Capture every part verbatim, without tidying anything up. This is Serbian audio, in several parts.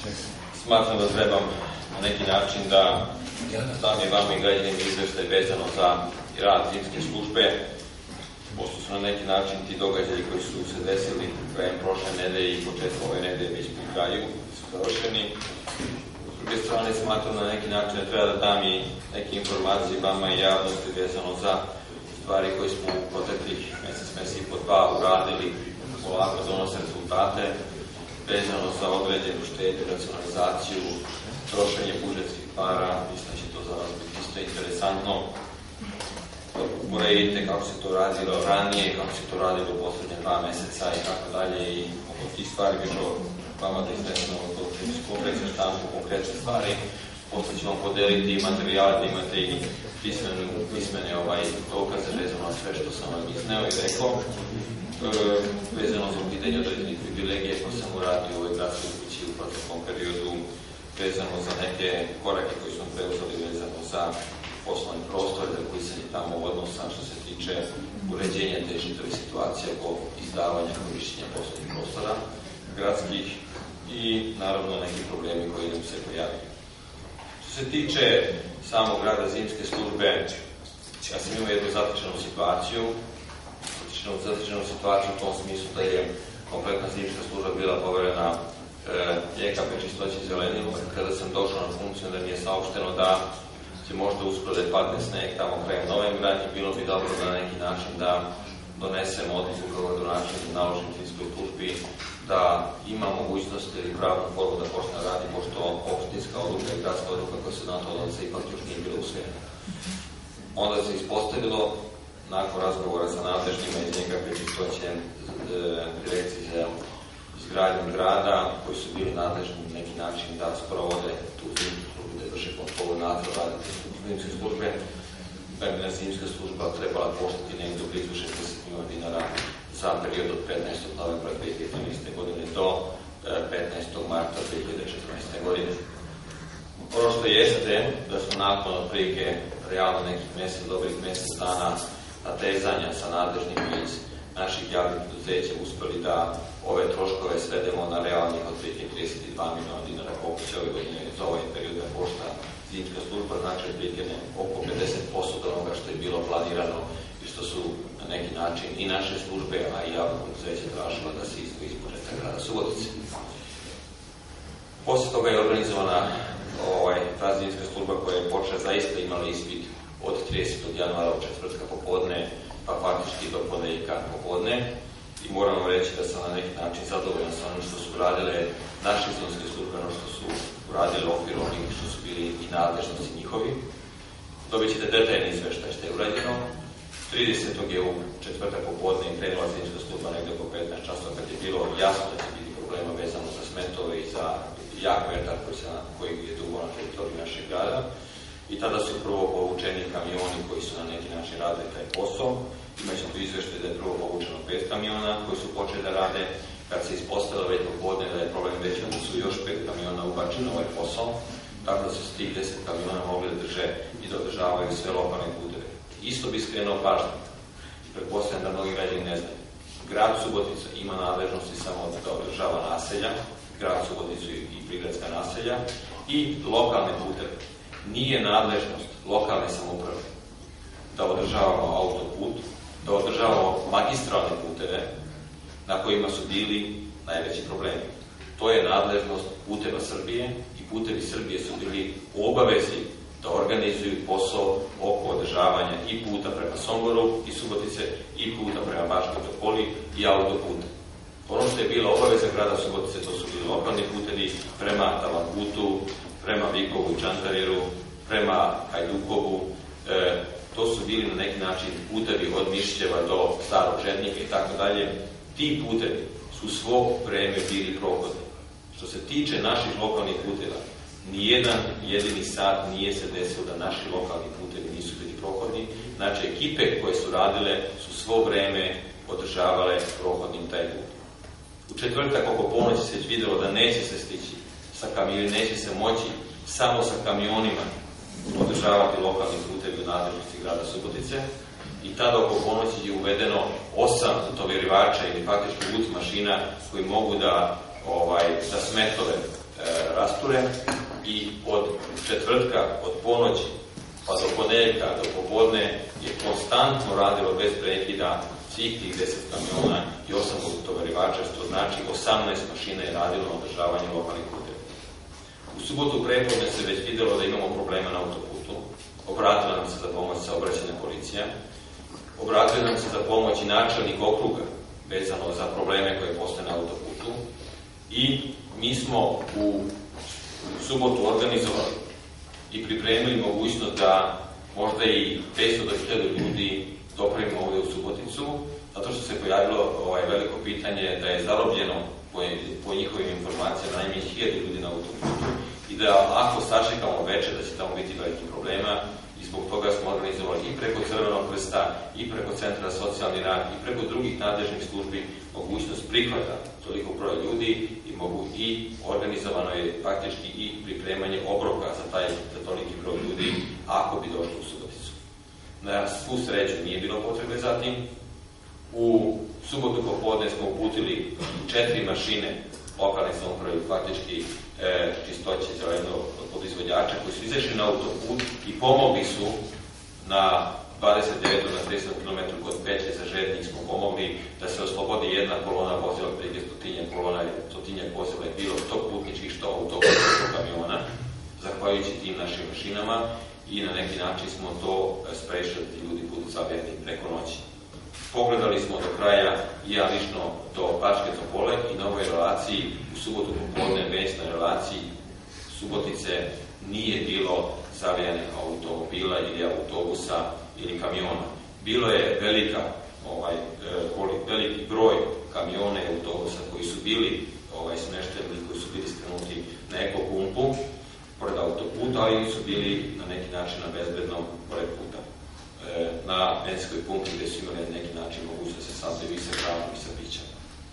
Smatram da trebam na neki način da dam i vam i građanima izveštaj vezano za rad zimske službe, pošto su na neki način ti događaji koji su se desili krajem prošle nedelje i početkom ove nedelje već pri kraju, su završeni. S druge strane, smatram na neki način da treba da dam i neke informacije vama i javnosti vezano za stvari koje smo u proteklih mesec, mesec i po dva uradili, polako donose rezultate, vezano za određenu štednju, racionalizaciju, trošenje budžetskih para. Mislim da će to za vas biti isto interesantno. Uredite kako se to radilo ranije, kako se to radilo u poslednje dva meseca i tako dalje, i oko tih stvari bi to vama da iznesemo od kompleksa štampu konkretne stvari. Posle ću vam podeliti materijale da imate i pismene, pismene ovaj, dokaze vezano na sve što sam vam izneo i rekao. E, vezano za pitanje određenih privilegije koje sam uradio u ovoj gradskoj kući u proteklom periodu, vezano za neke korake koji smo preuzeli vezano za poslovni prostor, za koji sam i tamo odnosa što se tiče uređenja te čitave situacije oko izdavanja korišćenja poslovnih prostora gradskih i naravno neki problemi koji nam se pojavaju. Što se tiče samog rada zimske službe, ja sam imao jednu zatečenu situaciju, zatečenu situaciju u tom smislu da je kompletna zimska služba bila poverena e, J K P Čistoći i Zelenilo. Kada sam došao na funkciju, da mi je saopšteno da će možda uskoro da je padne sneg tamo krajem novembra i bilo bi dobro da na neki način da donesemo odluku kao gradonačelnik i naložim zimskoj službi da ima mogućnost ili pravnu formu da počne radi, pošto opštinska odluka i gradska odluka koja se na to odnosi ipak još nije bila usvojena. Onda se ispostavilo, nakon razgovora sa nadležnjima iz J K P Čistoće, direkcije za izgradnju grada, koji su bili nadležni na neki način da sprovode tu zimsku službu, da vrše kontrolu nadzor rada zimske službe, da bi na zimska služba trebala koštati negdje blizu šezdeset miliona dinara za period od petnaestog novembra dve hiljade trinaeste. godine do petnaestog marta dve hiljade četrnaeste. godine. Ono što jeste da smo nakon otprilike realno nekih mesec, dobrih mesec dana natezanja sa nadležnjima iz naših javnih preduzeća uspeli da ove troškove svedemo na realnih otprilike trideset dva miliona dinara, koliko će ove godine za ovaj period da košta zimska služba, znači otprilike oko pedeset posto od onoga što je bilo planirano i što su na neki način i naše službe, a i javno preduzeće tražila da se izdvoji iz budžeta grada Subotice. Posle toga je organizovana ovaj, ta zimska služba koja je počela zaista imala ispit od tridesetog januara od četvrtka popodne, pa faktički do ponedeljka popodne. I moram vam reći da sam na neki način zadovoljan sa onim što su uradile naše zimske službe, ono što su uradile okvir onih što su bili i nadležnosti njihovi. Dobit ćete detaljni izveštaj što je urađeno. tridesetog je u četvrtak popodne i krenula zimska služba negde oko petnaest časova, kad je bilo jasno da će biti problema vezano za smetove i za jak vetar koji, se, koji je dugo na teritoriji našeg grada. I tada su prvo povučeni kamioni koji su na neki način radili taj posao. Imaćemo tu izvešte da je prvo povučeno pet kamiona koji su počeli da rade. Kad se ispostavilo već popodne da je problem veći, onda su još pet kamiona ubačeni ovaj posao, tako da su s tih deset kamiona mogli da drže i da održavaju sve lokalne puteve. Isto bi skrenuo pažnju, pretpostavljam da mnogi građani ne znaju. Grad Subotica ima nadležnosti samo da održava naselja, grad Suboticu i prigradska naselja i lokalne puteve. Nije nadležnost lokalne samouprave da održavamo autoput, da održavamo magistralne puteve na kojima su bili najveći problemi. To je nadležnost Puteva Srbije i Putevi Srbije su bili u obavezi da organizuju posao oko održavanja i puta prema Somboru i Subotice i puta prema Bačkoj Topoli i autoputa. Ono što je bila obaveza grada Subotice, to su bili lokalni putevi prema Tavanputu, prema Vikovu i Čantariru, prema Hajdukovu. E, to su bili na neki način putevi od Mišćeva do Starog Žednika i tako dalje. Ti putevi su svo vreme bili prohodni. Što se tiče naših lokalnih puteva, nijedan jedini sat nije se desilo da naši lokalni putevi nisu bili prohodni. Znači, ekipe koje su radile su svo vreme održavale prohodnim taj put. U četvrtak oko ponoći se već videlo da neće se stići sa kamionima, neće se moći samo sa kamionima održavati lokalni putevi u nadležnosti grada Subotice. I tada oko ponoći je uvedeno osam tovarivača ili faktički bus mašina koji mogu da, ovaj, da smetove e, vašture i od četvrtka, od ponoći pa do ponedjeljka, do popodne je konstantno radilo bez prekida svih tih deset kamiona i osam utovarivača, što znači osamnaest mašina je radilo na održavanju lokalnih puteva. U subotu prepodne se već videlo da imamo problema na autoputu. Obratila nam se za pomoć saobraćajna policija. Obratila nam se za pomoć i načelnik okruga vezano za probleme koje postoje na autoputu. I mi smo u subotu organizovali i pripremili mogućnost da možda i petsto do hiljadu ljudi dopravimo ovdje u Suboticu, zato što se pojavilo ovaj, veliko pitanje da je zarobljeno po, po njihovim informacijama najmanje hiljadu ljudi na autoputu i da ako sačekamo večer da će tamo biti veliki problema i zbog toga smo organizovali i preko Crvenog krsta i preko Centra za socijalni rad i preko drugih nadležnih službi mogućnost prihvata toliko broja ljudi i, mogu, i organizovano je faktički i pripremanje obroka za taj za toliki broj ljudi ako bi došli u Suboticu. Na svu sreću nije bilo potrebe za tim. U subotu popodne smo uputili četiri mašine lokalne samouprave, faktički e, čistoće za jedno od podizvođača koji su izašli na autoput i pomogli su na dvadeset devet na trideset kilometara kod Peće za Žednik smo pomogli da se oslobodi jedna kolona vozila, prije stotinjak kolona, stotinjak vozila je bilo što putničkih, što autobusa, što kamiona, zahvaljujući tim našim mašinama i na neki način smo to sprečili da ljudi budu zabijeni preko noći. Pogledali smo do kraja i ja lično do Bačke Topole i na ovoj relaciji u subotu popodne već na relaciji Subotice nije bilo zavijenih automobila ili autobusa ili kamiona. Bilo je velika, ovaj, veliki broj kamiona i autobusa koji su bili ovaj, smešteni, koji su bili skrenuti na ekopumpu pored autoputa, ali su bili na neki način na bezbednom pored puta. E, na benzinskoj pumpi gdje su imali na neki način mogućnost da se sazdjevi sa hranom i sa pićem.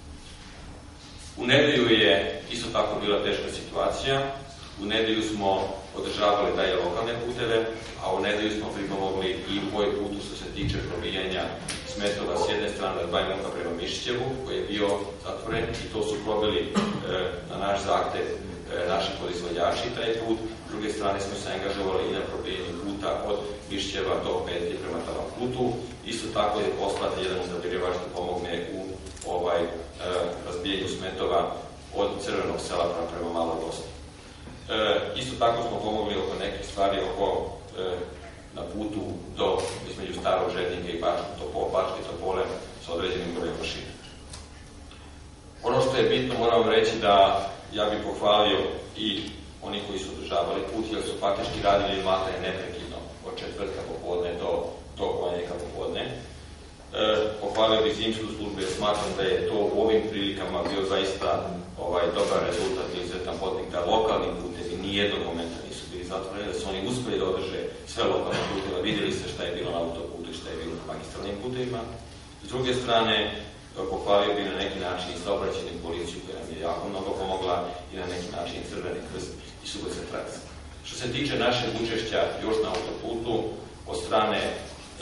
U nedelju je isto tako bila teška situacija. U nedelju smo održavali dalje lokalne puteve, a u nedelju smo pripomogli i u ovoj putu što se tiče probijanja smetova s jedne strane od Bajmoka prema Mišićevu, koji je bio zatvoren i to su probili e, na naš zahtev e, naši podizvođači taj put. S druge strane smo se angažovali i na probijenju puta od Mišićeva do Petlje prema tavom putu. Isto tako je poslat jedan uzabirivač da pomogne u ovaj, e, razbijenju smetova od Crvenog sela prema Maloj Bosni. E, isto tako smo pomogli oko nekih stvari oko e, na putu do između Starog Žednika i Bačke Topole sa određenim brojem mašina. Ono što je bitno, moram vam reći da ja bih pohvalio i oni koji su održavali put, jer su faktički radili matanje neprekidno od četvrtka popodne do, do ponedjeljka popodne. E, pohvalio bih zimsku službu jer smatram da je to u ovim prilikama bio zaista ovaj, dobar rezultat i izuzetan podnik da lokalni putevi nijednog momenta nisu bili zatvoreni, da su oni uspeli da održe sve lokalne puteve, vidjeli ste šta je bilo na autoputu i šta je bilo na magistralnim putevima. S druge strane, pohvalio bi na neki način i saobraćajnu policiju koja nam je jako mnogo pomogla i na neki način i Crveni krst i Subotica Trac. Što se tiče našeg učešća još na autoputu, od strane e,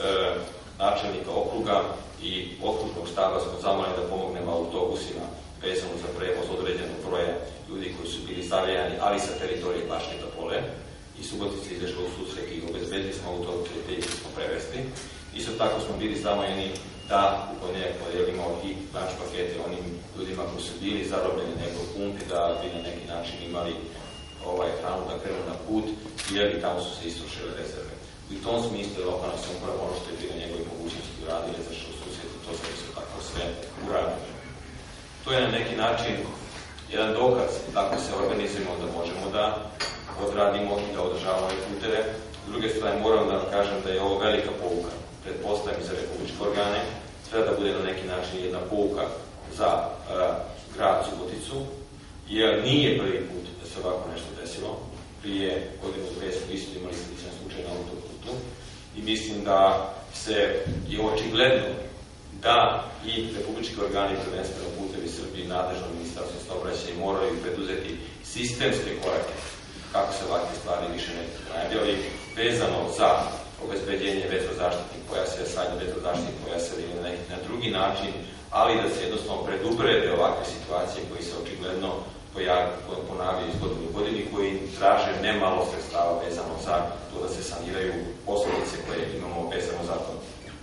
načelnika okruga i okrugnog štaba smo zamolili da pomognemo autobusima vezano za prevoz određenog broja ljudi koji su bili zavijani, ali sa teritorije Bačke Topole. I Subotica izašla u susret i obezbedili smo autobuse i te smo prevesti. Isto tako smo bili zamojeni da u ponedjeljak podijelimo i naš pakete onim ljudima koji su bili zarobljeni nekoj pumpi da bi na neki način imali ovaj hranu da krenu na put, jer i tamo su se istrošile rezerve. U tom smislu je lokalna samouprava ono što je bilo njegove mogućnosti uradili, zašto u susjetu to sve su tako sve uradili. To je na neki način jedan dokaz kako se organizujemo da možemo da odradimo i da održavamo puteve. S druge strane moram da vam kažem da je ovo velika pouka, pretpostavljam za republičke organe, treba da bude na neki način jedna pouka za uh, grad Suboticu, jer nije prvi put da se ovako nešto desilo. Prije godinu dve smo isto imali sličan slučaj na autoputu i mislim da se je očigledno da i republički organi, prvenstveno Putevi Srbije, nadležno ministarstvo saobraćaja moraju preduzeti sistemske korake kako se ovakve stvari više ne ponavljaju, vezano za obezbeđenje vetrozaštitnih pojasa, sadnje vetrozaštitnih pojasa ili na neki na drugi način, ali da se jednostavno preduprede ovakve situacije koji se očigledno ponavljaju iz godine u godini, koji traže nemalo sredstava vezano za to da se saniraju posljedice koje imamo vezano za to.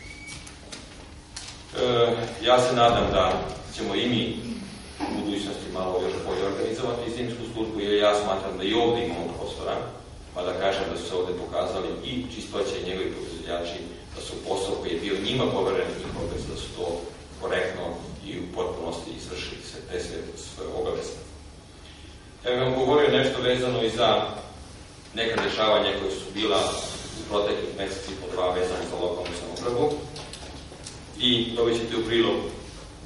E, ja se nadam da ćemo i mi u budućnosti malo još bolje organizovati zimsku službu, jer ja smatram da i ovdje imamo prostora, pa da kažem da su se ovdje pokazali i Čistoća i njegovi proizvođači, da su posao koji je bio njima poveren i obavez, da su to korektno i u potpunosti izvršili se te sve svoje obaveze. Ja bih vam govorio nešto vezano i za neka dešavanja koje su bila u proteklih mjeseci po dva vezane za lokalnu samoupravu i dobit ćete u prilog. E,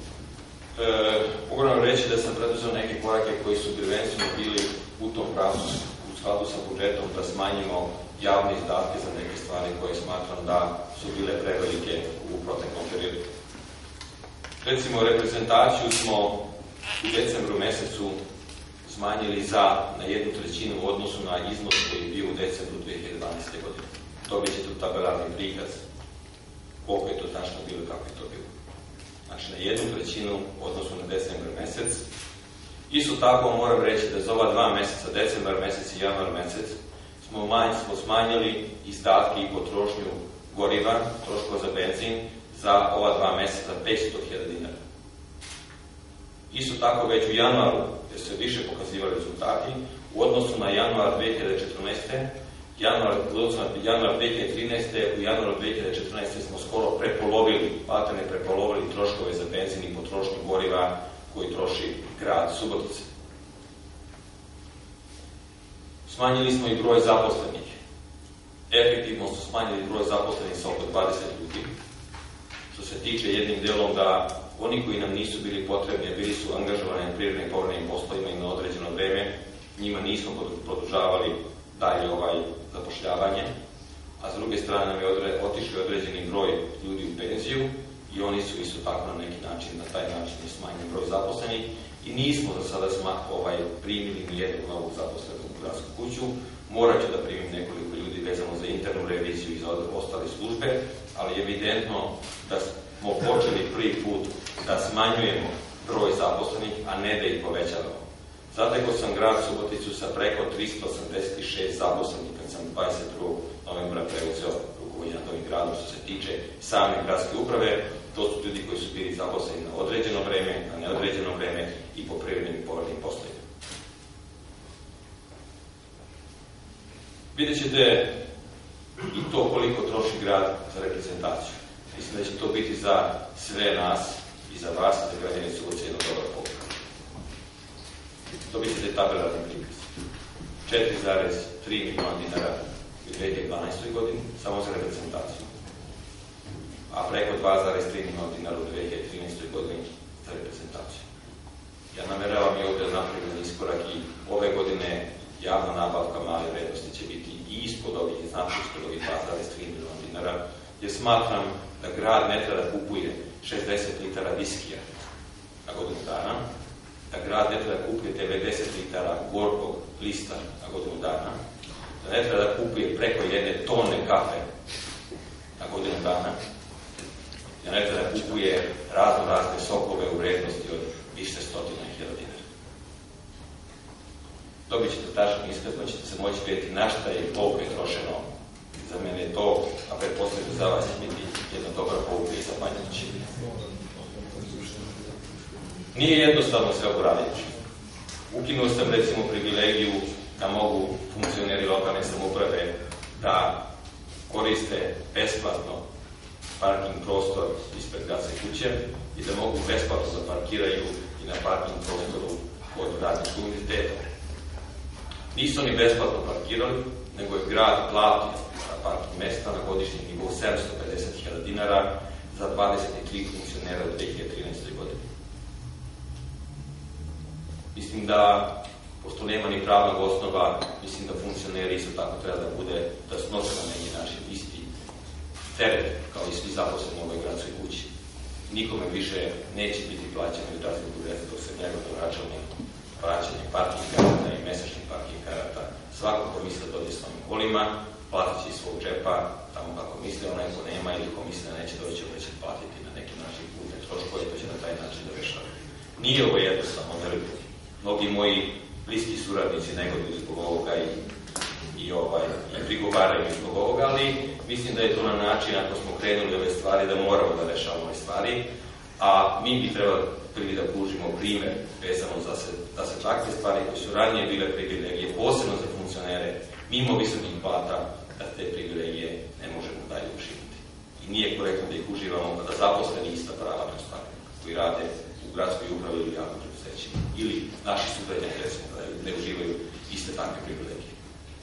moram reći da sam preduzeo neke korake koji su prvenstveno bili u tom pravcu u skladu sa budžetom da smanjimo javne izdatke za neke stvari koje smatram da su bile prevelike u proteklom periodu. Recimo, reprezentaciju smo u decembru mesecu smanjili za na jednu trećinu u odnosu na iznos koji je bio u decembru dve hiljade dvanaeste. godine. Dobit ćete u tabelarni prikaz koliko je to tačno bilo i kako je to bilo. Znači, na jednu trećinu u odnosu na decembar mesec. Isto tako moram reći da za ova dva meseca, decembar mesec i januar mesec, smo, manj, smo smanjili izdatke i potrošnju goriva, troškova za benzin, za ova dva meseca petsto hiljada dinara. Isto tako već u januaru, jer se više pokazivali rezultati, u odnosu na januar dve hiljade četrnaeste. januar, januar dve hiljade trinaeste. u januaru dve hiljade četrnaeste. smo skoro prepolovili, paterne prepolovili troškove za benzin i potrošnju goriva koji troši grad Subotica. Smanjili smo i broj zaposlenih. Efektivno su smanjili broj zaposlenih sa oko dvadeset ljudi. Što se tiče jednim delom da oni koji nam nisu bili potrebni, bili su angažovani na prirodnim i povremenim poslovima i na određeno vreme, njima nismo produžavali dalje ovaj zapošljavanje, a s druge strane nam je odre, otišli određeni broj ljudi u penziju i oni su isto tako na neki način, na taj način je smanjen broj zaposlenih i nismo za sada sma, ovaj, primili nijednog novog zaposlenog u gradsku kuću. Morat ću da primim nekoliko ljudi vezano za internu reviziju i za ostale službe, ali je evidentno da smo počeli prvi put da smanjujemo broj zaposlenih, a ne da ih povećavamo. Zatekao sam grad Suboticu sa preko tristo osamdeset šest zaposlenih kad sam dvadeset drugog novembra preuzeo rukovodjenje nad ovim gradom. Što se tiče same gradske uprave, to su ljudi koji su bili zaposleni na određeno vreme, na neodređeno vreme i po privremenim i povratnim poslovima. Vidjet ćete i to koliko troši grad za reprezentaciju. Mislim da će to biti za sve nas i za vas i za građane Subotice jedna dobra poruka. Dobit ćete tabelarni prikaz. četiri zarez tri miliona dinara u dve hiljade dvanaestoj. godini samo za reprezentaciju, a preko dva zarez tri miliona dinara u dve hiljade trinaestoj. godini za reprezentaciju. Ja nameravam i ovdje napravim iskorak i ove godine javna nabavka male vrednosti će biti i ispod ovih, znači ispod ovih dva zarez tri miliona dinara, jer smatram da grad ne treba da kupuje šezdeset litara viskija na godinu dana, da grad ne treba da kupuje devedeset litara gorkog lista na godinu dana, da ne treba da kupuje preko jedne tone kafe na godinu dana, da ne treba da kupuje razno razne sokove u vrednosti od više stotina hiljada dinara. Dobit ćete tačan iskaz, pa ćete se moći vidjeti na šta je koliko je trošeno. Za mene je to, a pretpostavljam za vas će biti jedna dobra pouka i zapanjujuća. Nije jednostavno sve uraditi. Ukinuo sam recimo privilegiju da mogu funkcioneri lokalne samouprave da koriste besplatno parking prostor ispred gradske kuće i da mogu besplatno da parkiraju i na parking prostoru kod radničkog univerziteta. Nisu oni besplatno parkirali, nego je grad platio za parking mesta na godišnjem nivou sedamsto pedeset hiljada dinara za dvadeset tri funkcionera u dve hiljade trinaestoj. godini. Mislim da, pošto nema ni pravnog osnova, mislim da funkcioneri isto tako treba da bude, da snose na neki način isti teret kao i svi zaposleni u ovoj gradskoj kući. Nikome više neće biti plaćeno u gradskog budžeta dok se njega doračali plaćanje parking karata i mesečnih parking karata. Svako ko misle da dođe s novim kolima, platit će iz svog džepa, tamo kako misle, onaj ko nema ili ko misle da neće doći, ovdje će platiti na neki način putne troškove, to će na taj način da rešava. Nije ovo jednostavno, verujte. mnogi moji bliski suradnici negoduju zbog ovoga i, i, ovaj, i prigovaraju zbog ovoga, ali mislim da je to na način, ako smo krenuli ove stvari, da moramo da rešavamo ove stvari, a mi bi trebali prvi da pružimo primer vezano za se, da se takve stvari koje su ranije bile privilegije, posebno za funkcionere, mimo visokih plata, da te privilegije ne možemo dalje uživati. I nije korektno da ih uživamo kada zaposleni ista prava ostvaruju, koji rade u gradskoj upravi ili javnom preduzećima, ili naši sugrađani, recimo, da ne uživaju iste takve privilegije.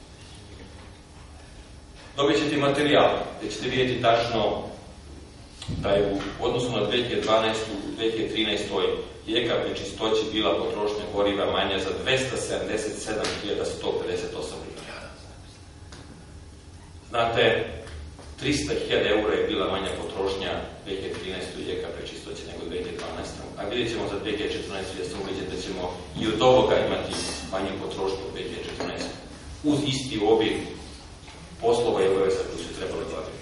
Dobit ćete materijal, gde ćete vidjeti tačno da je u odnosu na dve hiljade dvanaestu u dve hiljade trinaestoj J K P Čistoći bila potrošnja goriva manja za dvesta sedamdeset sedam hiljada sto pedeset osam litara. Znate, trista hiljada eura je bila manja potrošnja dve hiljade trinaeste J K P Čistoći nego dve hiljade dvanaeste. A vidjet ćemo za dve hiljade četrnaeste ja sam ubeđen da ćemo i od ovoga imati manju potrošnju u dve hiljade četrnaeste. Uz isti obim poslova i obaveza koji su trebali gledati.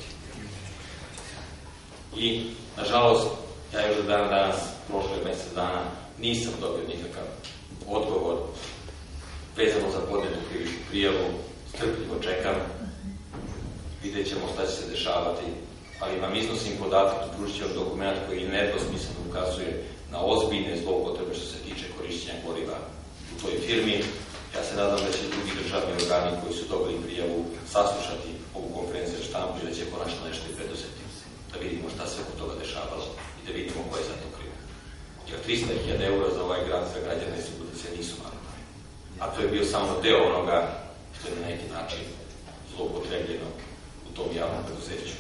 I, nažalost, ja još do dana danas, prošle mjesec dana, nisam dobio nikakav odgovor vezano za podnetu krivičnu prijavu, strpljivo čekam, vidjet ćemo šta će se dešavati, ali vam iznosim podatak, pružit ću vam dokument koji nedvosmisleno ukazuje na ozbiljne zloupotrebe što se tiče korišćenja goriva u toj firmi. Ja se nadam da će drugi državni organi koji su dobili prijavu saslušati ovu konferenciju za štampu i da će konačno nešto i preduzeti. Da vidimo šta se oko toga dešavalo i da vidimo ko je za to kriv. Jer trista hiljada eura za ovaj grad, za građane Subotice nisu mali pare. A to je bio samo deo onoga što je na neki način zloupotrebljeno u tom javnom preduzeću.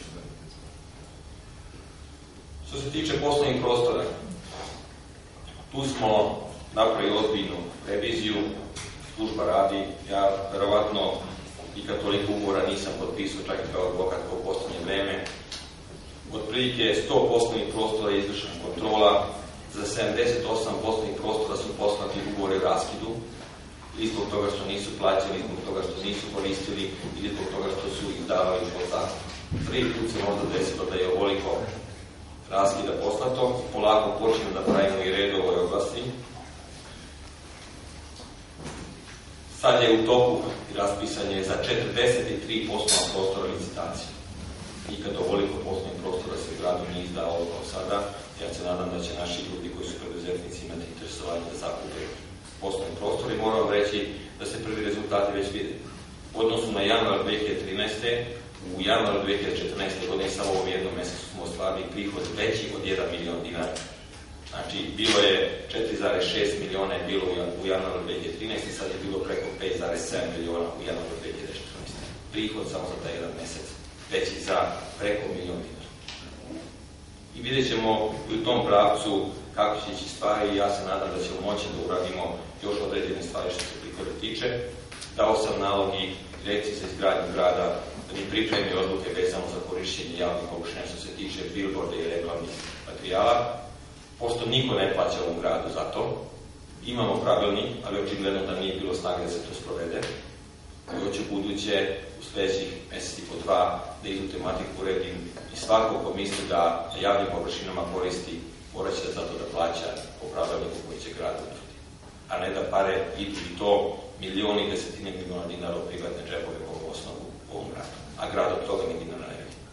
Što se tiče poslovnih prostora, tu smo napravili ozbiljnu reviziju, služba radi, ja verovatno nikad toliko ugovora nisam potpisao, čak i kao advokat kao u poslednje vreme. Otprilike sto poslovnih prostora je izvršena kontrola, za sedamdeset osam poslovnih prostora su poslati ugovore o raskidu, ili zbog toga što nisu plaćali, zbog toga što nisu koristili, ili zbog toga što su ih davali pod zakon. Prvi put se možda desilo da je ovoliko raskida poslato, polako počnemo da pravimo i red u ovoj oblasti. Sad je u toku raspisanje za četrdeset tri poslovna prostora licitacije. Nikad ovoliko poslovnih prostora se u gradu nije izdao kao sada. Ja se nadam da će naši ljudi koji su preduzetnici imati interesovanje da zakupe poslovni prostor i moram reći da se prvi rezultati već vide. U odnosu na januar dve hiljade trinaeste. U januaru dve hiljade četrnaeste. godine samo u ovom jednom mesecu smo ostvarili prihod veći od jedan milion dinara. Znači, bilo je četiri zarez šest miliona je bilo u januaru dve hiljade trinaeste. Sad je bilo preko pet zarez sedam miliona u januaru dve hiljade četrnaeste. Prihod samo za taj jedan mesec veći za preko milion dinara. I vidjet ćemo u tom pravcu kako će ići stvari i ja se nadam da ćemo moći da uradimo još određene stvari što se prihoda tiče. Dao sam nalog i direkciji za izgradnju grada da mi pripremi odluke vezano za korišćenje javnih površina što se tiče billboarda i reklamnih materijala. Pošto niko ne plaća ovom gradu za to, imamo pravilnik, ali očigledno da nije bilo snage da se to sprovede. I hoću buduće u sledećih meseci po dva da idu tematiku uredim i svako ko misli da javnim površinama koristi, morat će da zato da plaća po pravilniku koji će grad utvrditi. A ne da pare idu i to milioni i desetine miliona dinara u privatne džepove po osnovu u ovom gradu. A grad od toga ni dinara ne vidi.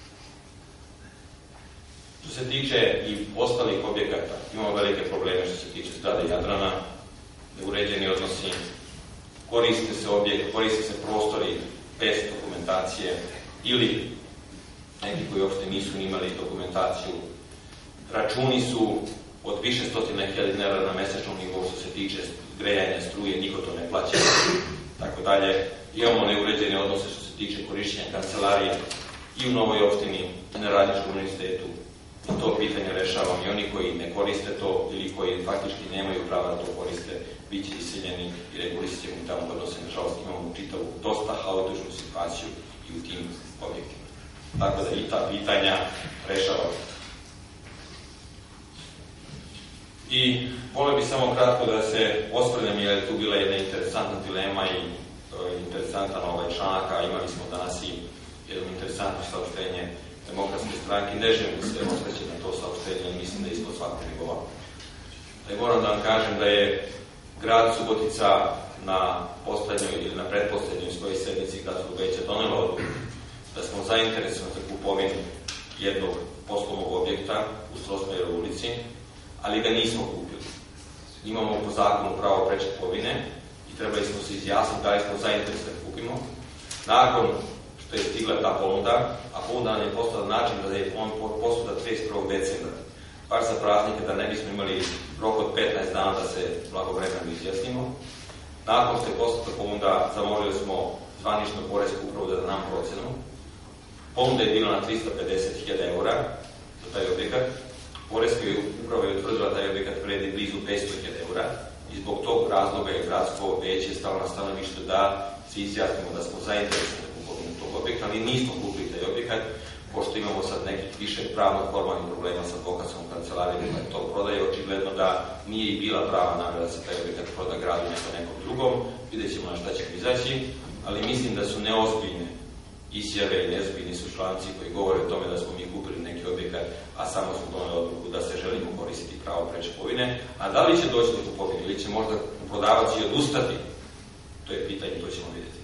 Što se tiče i ostalih objekata, imamo velike probleme što se tiče zgrade Jadrana, neuređeni odnosi, koriste se objekt, koriste se prostori bez dokumentacije ili neki koji uopšte nisu imali dokumentaciju. Računi su od više stotina hiljada dinara na mesečnom nivou što se tiče grejanja, struje, niko to ne plaća, tako dalje. Imamo neuređene odnose što se tiče korišćenja kancelarije i u Novoj opštini i na Radničkom univerzitetu. I to pitanje rešavamo i oni koji ne koriste to ili koji faktički nemaju prava da to koriste, bit će isiljeni i regulisat ćemo tamo odnose. Nažalost, imamo čitavu dosta haotičnu situaciju i u tim objektima. Tako da i ta pitanja rešavamo. I volio bih samo kratko da se osvrnem, jer je tu bila jedna interesantna dilema i interesantan ovaj članak, a imali smo danas i jedno interesantno saopštenje Demokratske stranke. Ne želim da se osvrćem na to saopštenje i mislim da je ispod svakog nivoa. Da moram da vam kažem da je Grad Subotica na poslednjoj ili na pretposlednjoj svojoj sednici gradskog veća donela odluku da smo zainteresovani za kupovinu jednog poslovnog objekta u Strossmayerovoj ulici, ali ga nismo kupili. Imamo po zakonu pravo preče kupovine i trebali smo se izjasniti da li smo zainteresovani da kupimo. Nakon što je stigla ta ponuda, a ponuda nam je postala način da je on posuda trideset prvog decembra, baš za praznike, da ne bismo imali rok od petnaest dana da se blagovremeno izjasnimo. Nakon što je poslata ponuda, zamolili smo zvaničnu poresku upravu da nam procenu. Ponuda je bila na trista pedeset hiljada eura za taj objekat. Poreska uprava je utvrdila taj objekat vredi blizu petsto hiljada eura i zbog tog razloga je gradsko veće stalo na stanovište da se izjasnimo da smo zainteresovani da kupovinu tog objekta, ali nismo kupili taj objekat, pošto imamo sad nekih više pravno-formalnih problema sa advokatskom kancelarijom koja to prodaje. Očigledno da nije i bila prava namera da se taj objekat proda gradu neko nekom drugom. Vidjet ćemo na šta ćemo izaći, ali mislim da su neozbiljne izjave i neozbiljni su članci koji govore o tome da smo mi kupili neki objekat, a samo smo doneli odluku da se želimo koristiti pravo preče kupovine. A da li će doći do kupovine ili će možda prodavac i odustati, to je pitanje, to ćemo vidjeti.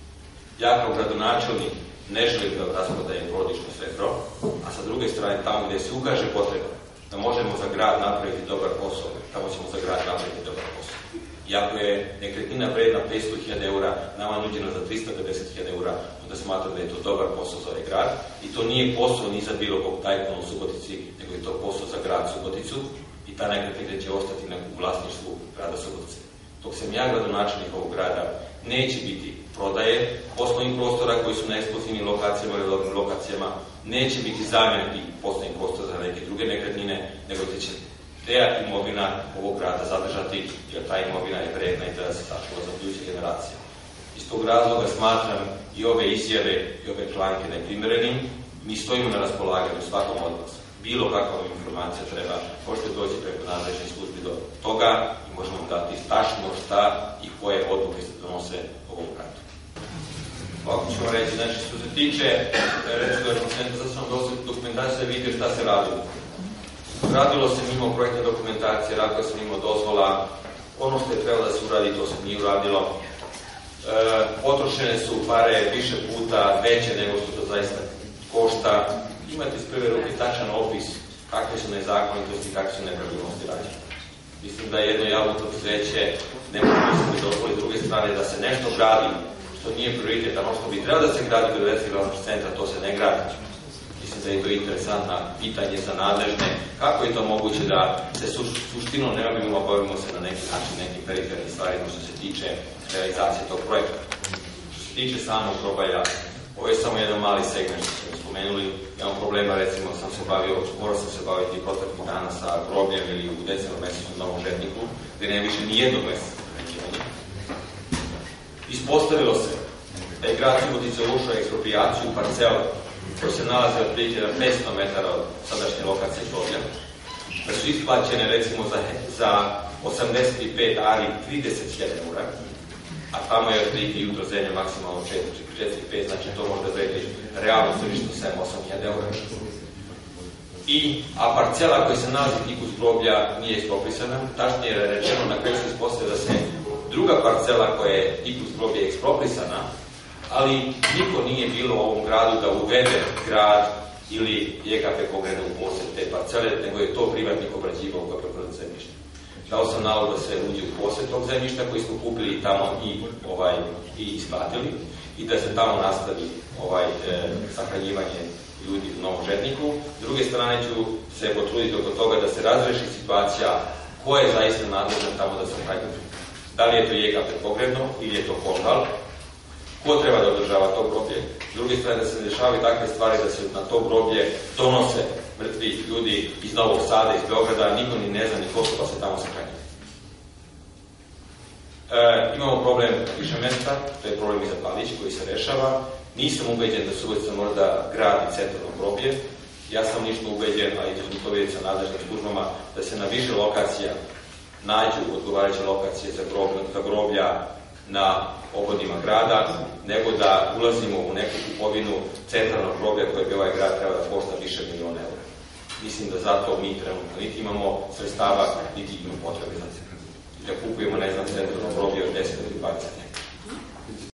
Ja kao gradonačelnik ne želim da rasprodajem porodično srebro, a sa druge strane tamo gdje se ukaže potreba da možemo za grad napraviti dobar posao, tamo ćemo za grad napraviti dobar posao. I ako je nekretnina vredna petsto hiljada eura, nama nuđena za trista pedeset hiljada eura, onda smatram da je to dobar posao za ovaj grad. I to nije posao ni za bilo kog tajkuna u Subotici, nego je to posao za grad Suboticu i ta nekretnina će ostati u vlasništvu grada Subotice. Dok sam ja gradonačelnik ovog grada, neće biti prodaje poslovnih prostora koji su na ekskluzivnim lokacijama ili lokacijama, neće biti zamjena tih poslovnih prostora za neke druge nekretnine, nego će ta imovina ovog grada zadržati, jer ta imovina je vredna i treba se sačuva za buduće generacije. Iz tog razloga smatram i ove izjave i ove članke neprimjerenim. Mi stojimo na raspolaganju svakom od vas. Bilo kakva informacija treba, možete doći preko nadležnih službi do toga i možemo dati tačno šta i koje odluke se donose ovom gradu. Ovako ćemo reći, znači što se tiče reciklažnog centra, sad sam dokumentacija da vidio šta se radilo. Radilo se mimo projektne dokumentacije, radilo se mimo dozvola, ono što je trebalo da se uradi, to se nije uradilo. E, potrošene su pare više puta veće nego što to zaista košta. Imate iz prve ruke tačan opis kakve su nezakonitosti i kakve su nepravilnosti rađene. Mislim da je jedno javno preduzeće ne može da se dozvoli s druge strane da se nešto gradi što nije prioritet, ono što bi trebalo da se gradi do reciklažnog centra, to se ne gradi. Mislim da je to interesantno pitanje za nadležne. Kako je to moguće da se suštinom ne bavimo, bavimo se na neki način nekim perifernim stvarima što se tiče realizacije tog projekta. Što se tiče samog Grobalja, ovo je samo jedan mali segment što smo spomenuli. Imam problema, recimo, sam se bavio, morao sam se baviti proteklih dana sa grobljem ili u decembru mesecu u Novom Žetniku, gdje nema više ni jednog meseca. Ispostavilo se da je grad Subotica ušao eksproprijaciju parcela koji se nalaze otprilike na petsto metara od sadašnje lokacije groblja, da su isplaćene recimo za, za osamdeset pet ari trideset hiljada eura, a tamo je otprilike jutro zemlja maksimalno četiri pet, znači to možda vredi realno tržište sedam osam hiljada eura. I, a parcela koja se nalazi tik uz groblja nije ekspropisana, tačnije je rečeno na kraju se ispostavlja da se druga parcela koja je tik uz groblja je ekspropisana, ali niko nije bilo u ovom gradu da uvede grad ili J K P pogleda u posjed te parcele, nego je to privatnik obrađivao kao poljoprivredno zemljište. Dao sam nalog da se uđe u posjed tog zemljišta koji smo kupili tamo i, ovaj, i isplatili i da se tamo nastavi ovaj, e, sahranjivanje ljudi u Novom Žetniku. S druge strane ću se potruditi oko toga da se razreši situacija ko je zaista nadležan tamo da se sahranjuje. Da li je to J K P pogrebno ili je to Kožal? Ko treba da održava to groblje? S druge strane, da se ne dešavaju takve stvari da se na to groblje donose mrtvi ljudi iz Novog Sada, iz Beograda, niko ni ne zna ni ko su, pa se tamo sahranjuje. E, imamo problem više mesta, to je problem iza Palić koji se rešava. Nisam ubeđen da Subotica mora da gradi centralno groblje. Ja sam lično ubeđen, ali ćemo to vidjeti sa nadležnim službama, da se na više lokacija nađu odgovarajuće lokacije za groblja, za groblja na obodima grada, nego da ulazimo u neku kupovinu centralnog groblja koje bi ovaj grad treba da košta više miliona eura. Mislim da zato mi trenutno niti imamo sredstava, niti imamo potrebe za da kupujemo, ne znam, centralno groblje od deset ili dvadeset